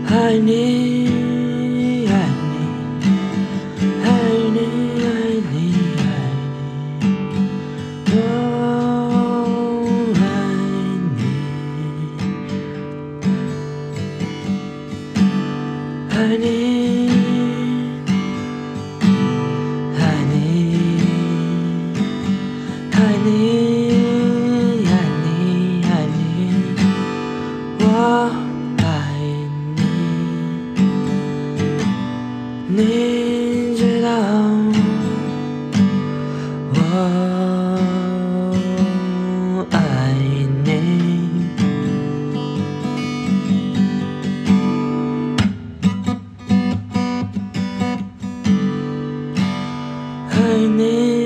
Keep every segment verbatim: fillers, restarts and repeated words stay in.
爱你，爱你，爱你，爱你，爱你，我爱你，爱你，爱你，爱你，爱你，爱你，我。你知道我爱你，爱你，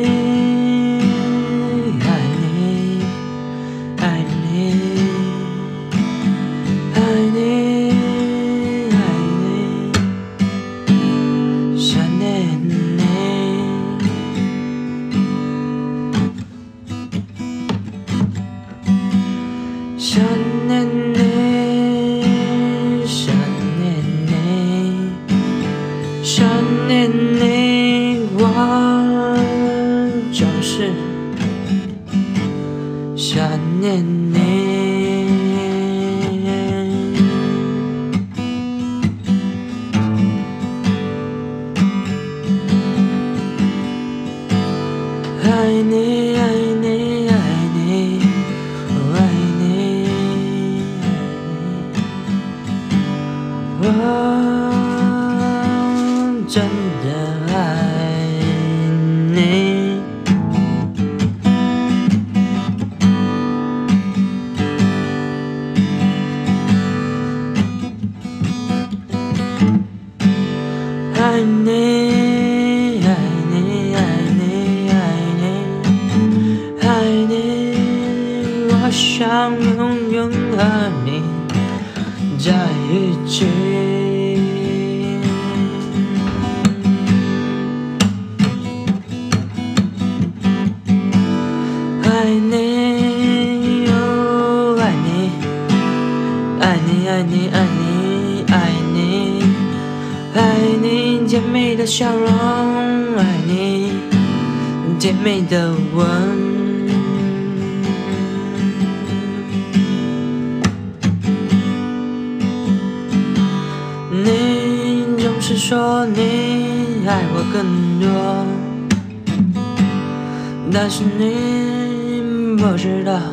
爱你，爱你，爱你。想念你，想念你，想念你，我就是想念你。爱你，爱你，爱你，我爱你。我真的爱你，爱你，爱你，爱你，爱你，爱你，我想永远和你在一起。爱你，哦，爱你，爱你，爱你，爱你，爱你，爱你甜美的笑容，爱你甜美的吻。你总是说你爱我更多，但是你不知道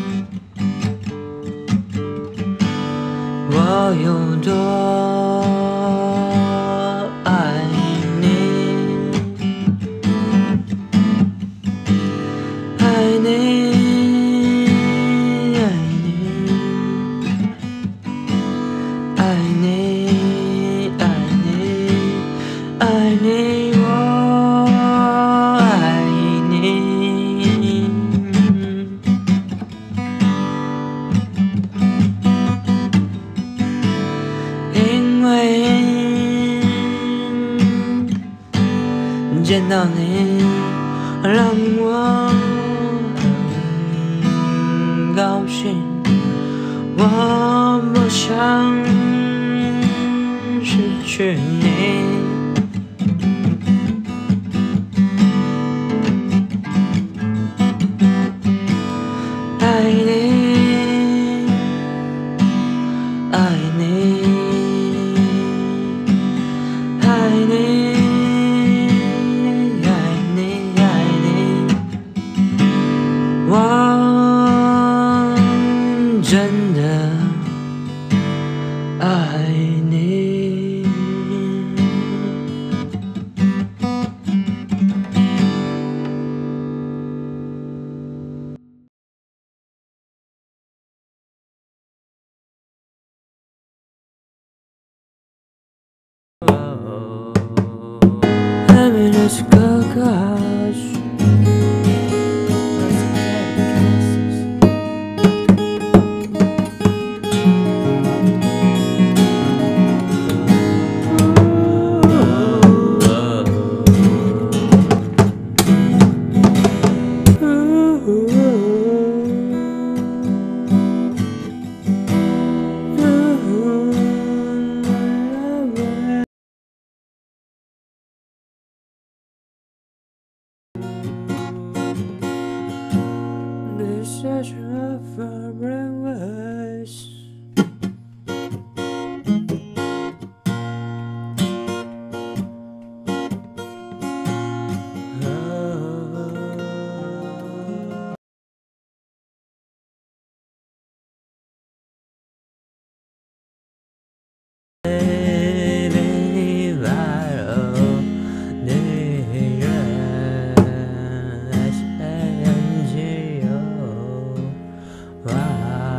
我有多爱你，爱你，爱你，爱你。爱你，我爱你，因为见到你让我很高兴，我不想失去你。爱你，爱你，爱你，爱你，爱你，我真的爱你。Let's go, gosh. 哇。